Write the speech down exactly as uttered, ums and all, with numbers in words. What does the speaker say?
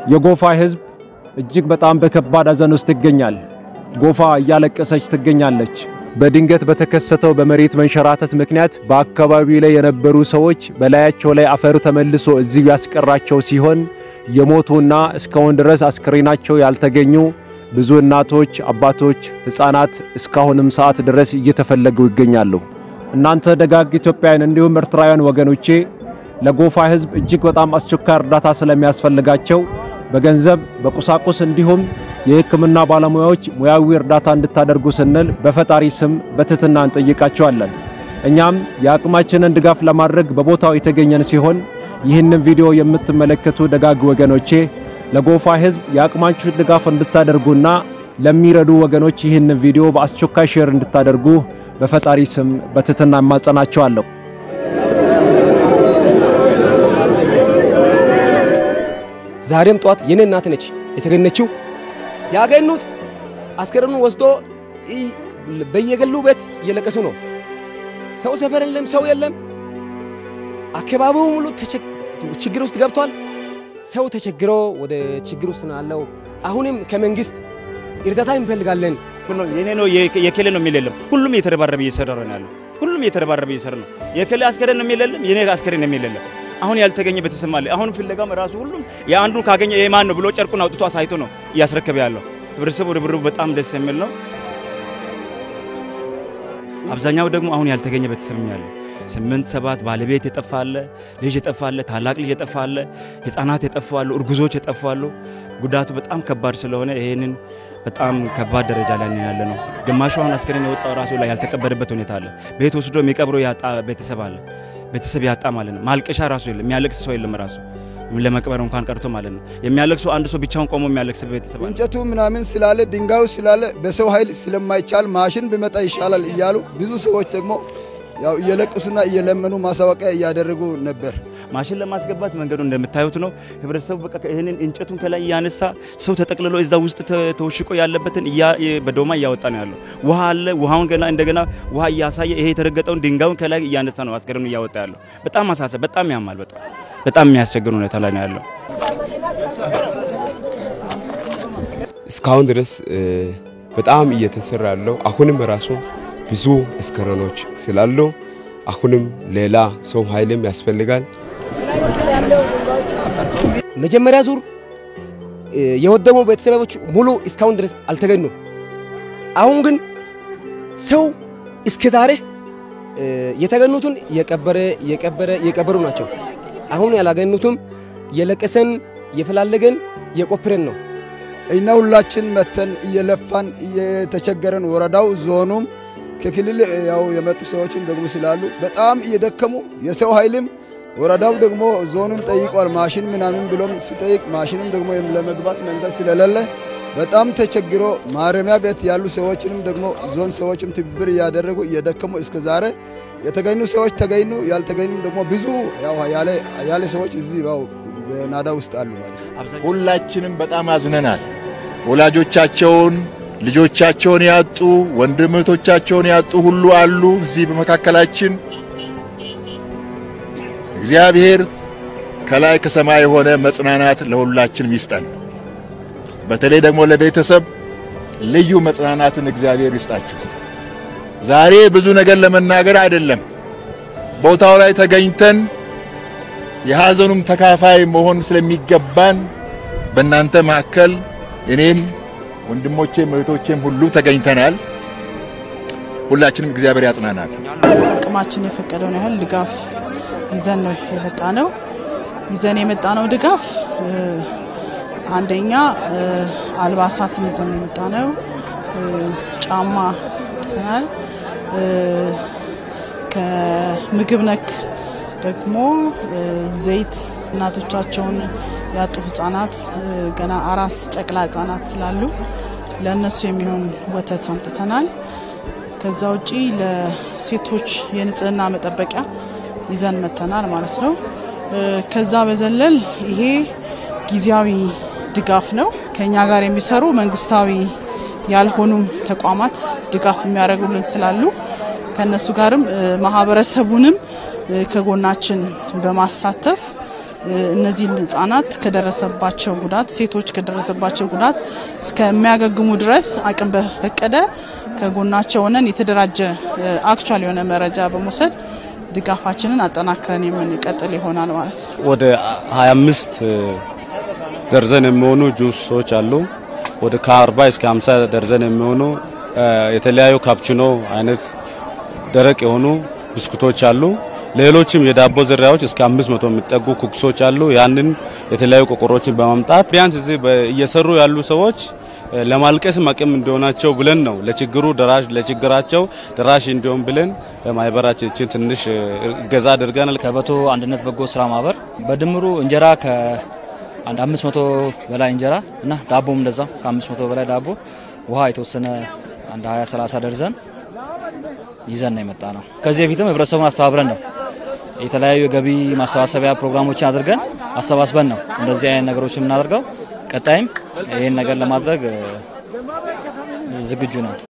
የጎፋ ህዝብ እጅግ በጣም በከባድ አዘን ውስጥ ይገኛል። ጎፋ እያለቀሰች ትገኛለች። በድንገት በተከሰተው በመሬት መንሸራተት ምክንያት በአካባቢው ላይ የነበሩ ሰዎች በላያቸው ላይ አፈሩ ተመልሶ እዚህ ያስቀራቸው ሲሆን የሞቱና እስካሁን ድረስ አስክሬናቸው ያልተገኙ ብዙ እናቶች፣ አባቶች፣ ህፃናት እስካሁንም ሰዓት ድረስ እየተፈለጉ ይገኛሉ። እናንተ ደጋግ ኢትዮጵያውያን እንዲሁም ኤርትራውያን ወገኖቼ ለጎፋ ህዝብ እጅግ በጣም አስቸኳይ እርዳታ ስለሚያስፈልጋቸው በገንዘብ በቁሳቁስ እንዲሁም የህክምና ባለሙያዎች ሙያዊ እርዳታ እንድታደርጉ ስንል በፈጣሪ ስም በትህትና እንጠይቃቸዋለን። እኛም የአቅማችንን ድጋፍ ለማድረግ በቦታው የተገኘን ሲሆን ይህንን ቪዲዮ የምትመለከቱ ደጋግ ወገኖቼ ለጎፋ ህዝብ የአቅማችሁን ድጋፍ እንድታደርጉና ለሚረዱ ወገኖች ይህንን ቪዲዮ በአስቸኳይ ሼር እንድታደርጉ በፈጣሪ ስም በትህትና ማጸናቸዋለሁ። ዛሬም ጧት የኔ እናት ነች የተገነችው። ያገኙት አስከሬኑን ወስዶ በየገሉ ቤት እየለቀሱ ነው። ሰው ሰፈር የለም፣ ሰው የለም። አከባቢው ሙሉ ችግር ውስጥ ገብቷል። ሰው ተቸግሮ ወደ ችግር ውስጥ ነው ያለው። አሁንም ከመንግስት እርዳታ እንፈልጋለን። የኔ ነው የከለ ነው የሚለለም ሁሉም እየተረባረበ እየሰራ ነው ያለው። ሁሉም እየተረባረበ እየሰራ ነው። የከለ አስከሬን ነው የሚለለም፣ የኔ አስከሬን ነው የሚለለም። አሁን ያልተገኘ በተሰማለ አሁን ፍለጋም ራሱ ሁሉም ያንዱን ካገኘ የማን ነው ብሎ ጨርቁን አውጥቶ አሳይቶ ነው ያስረከበ ያለው። ህብረተሰቡ ርብርቡ በጣም ደስ የሚል ነው። አብዛኛው ደግሞ አሁን ያልተገኘ በተሰማኛለ ስምንት ሰባት ባለቤት የጠፋለ፣ ልጅ የጠፋለ፣ ታላቅ ልጅ የጠፋለ፣ ህፃናት የጠፋሉ፣ እርጉዞች የጠፋሉ። ጉዳቱ በጣም ከባድ ስለሆነ ይሄንን በጣም ከባድ ደረጃ ላይ ነው ያለነው። ግማሹ አሁን አስከሬን የወጣው ራሱ ላይ ያልተቀበረበት ሁኔታ አለ። ቤት ወስዶ የሚቀብሩ ያጣ ቤተሰብ አለ። ቤተሰብ ያጣ ማለት ነው። ማልቀሻ ራሱ የለም፣ የሚያለቅስ ሰው የለም። ራሱ ለመቅበር እንኳን ቀርቶ ማለት ነው። የሚያለቅሱ አንድ ሰው ብቻውን ቆሞ የሚያለቅስ ቤተሰብ አለ። እንጨቱ ምናምን ስላለ ድንጋዩ ስላለ በሰው ኃይል ስለማይቻል ማሽን ቢመጣ ይሻላል እያሉ ብዙ ሰዎች ደግሞ ያው እየለቀሱና እየለመኑ ማሳወቂያ ያደረጉ ነበር። ማሽን ለማስገባት መንገዱ እንደምታዩት ነው። ህብረተሰቡ በቃ ይሄንን እንጨቱን ከላይ ያነሳ ሰው ተጠቅልሎ እዛ ውስጥ ተወሽቆ ያለበትን በዶማ እያወጣ ነው ያለው። ውሃ አለ። ውሃውን ገና እንደገና ውሃ እያሳየ ይሄ የተረገጠውን ድንጋዩን ከላይ እያነሳ ነው አስከሬኑ እያወጣ ያለው። በጣም አሳሰብ፣ በጣም ያማል። በጣም በጣም የሚያስቸግር ሁኔታ ላይ ነው ያለው። እስካሁን ድረስ በጣም እየተሰራ ያለው አሁንም ራሱ ብዙ አስከሬኖች ስላሉ አሁንም ሌላ ሰው ኃይልም ያስፈልጋል። መጀመሪያ ዙር የወደሙ ቤተሰቦች ሙሉ እስካሁን ድረስ አልተገኙም። አሁን ግን ሰው እስከዛሬ የተገኙትን የቀበረ የቀበረ የቀበሩ ናቸው። አሁን ያላገኙትም የለቀሰን የፈላለገን የቆፍረን ነው። እኛ ሁላችን መተን እየለፋን እየተቸገረን ወረዳው ዞኑም ከክልል ያው የመጡ ሰዎችን ደግሞ ስላሉ በጣም እየደከሙ የሰው ኃይልም ወረዳው ደግሞ ዞኑን ጠይቋል። ማሽን ምናምን ብሎም ሲጠይቅ ማሽንም ደግሞ ለመግባት መንገድ ስለሌለ በጣም ተቸግሮ ማረሚያ ቤት ያሉ ሰዎችንም ደግሞ ዞን ሰዎችም ትብብር ያደረጉ እየደከሙ እስከዛሬ የተገኙ ሰዎች ተገኙ፣ ያልተገኙ ደግሞ ብዙ ያው ያለ ያለ ሰዎች እዚህ ያው በናዳ ውስጥ አሉ ማለት። ሁላችንም በጣም አዝነናል። ወላጆቻቸውን ልጆቻቸውን ያጡ ወንድም እህቶቻቸውን ያጡ ሁሉ አሉ እዚህ በመካከላችን። እግዚአብሔር ከላይ ከሰማይ የሆነ መጽናናት ለሁላችንም ይስጠን። በተለይ ደግሞ ለቤተሰብ ልዩ መጽናናትን እግዚአብሔር ይስጣችሁ። ዛሬ ብዙ ነገር ለመናገር አይደለም፣ ቦታው ላይ ተገኝተን የሐዘኑም ተካፋይ መሆን ስለሚገባን በእናንተ መካከል እኔም ወንድሞቼም እህቶቼም ሁሉ ተገኝተናል። ሁላችንም እግዚአብሔር ያጽናናል። አቅማችን የፈቀደውን ያህል ድጋፍ ይዘን ነው የመጣነው። ይዘን የመጣነው ድጋፍ አንደኛ አልባሳትን ይዘን የመጣነው፣ ጫማ ተናል፣ ከምግብ ነክ ደግሞ ዘይት እናቶቻቸውን ያጡ ህፃናት ገና አራስ ጨቅላ ህፃናት ስላሉ ለነሱ የሚሆን ወተት አምጥተናል። ከዛ ውጪ ለሴቶች የንጽህና መጠበቂያ ይዘን መተናል ማለት ነው። ከዛ በዘለል ይሄ ጊዜያዊ ድጋፍ ነው። ከኛ ጋር የሚሰሩ መንግስታዊ ያልሆኑ ተቋማት ድጋፍ የሚያደርጉልን ስላሉ ከነሱ ጋርም ማህበረሰቡንም ከጎናችን በማሳተፍ እነዚህ ህጻናት ከደረሰባቸው ጉዳት ሴቶች ከደረሰባቸው ጉዳት እስከሚያገግሙ ድረስ አቅም በፈቀደ ከጎናቸው ሆነን የተደራጀ አክቹዋሊ የሆነ መረጃ በመውሰድ ድጋፋችንን አጠናክረን የምንቀጥል ይሆናል ማለት ነው። ወደ ሃያ አምስት ደርዘን የሚሆኑ ጁሶች አሉ። ወደ ከአርባ እስከ ሃምሳ ደርዘን የሚሆኑ የተለያዩ ካፕቺኖ አይነት ደረቅ የሆኑ ብስኩቶች አሉ። ሌሎችም የዳቦ ዝርያዎች እስከ አምስት መቶ የሚጠጉ ኩክሶች አሉ። ያንን የተለያዩ ቆቆሮችን በማምጣት ቢያንስ እዚህ እየሰሩ ያሉ ሰዎች ለማልቀስ አቅም እንደሆናቸው ብለን ነው ለችግሩ ደራሽ ለችግራቸው ደራሽ እንዲሆን ብለን በማይበራችን ትንሽ ገዛ አድርገናል። ከበቶ አንድነት በጎ ስራ ማህበር በድምሩ እንጀራ ከአንድ አምስት መቶ በላይ እንጀራ እና ዳቦም እንደዛው ከአምስት መቶ በላይ ዳቦ ውሃ የተወሰነ አንድ ሃያ ሰላሳ ደርዘን ይዘን ነው የመጣ ነው። ከዚህ በፊትም ህብረተሰቡን አስተባብረን ነው የተለያዩ ገቢ ማሰባሰቢያ ፕሮግራሞችን አድርገን አሰባስበን ነው እንደዚህ አይነት ነገሮችን እናደርገው። ቀጣይም ይሄን ነገር ለማድረግ ዝግጁ ነው።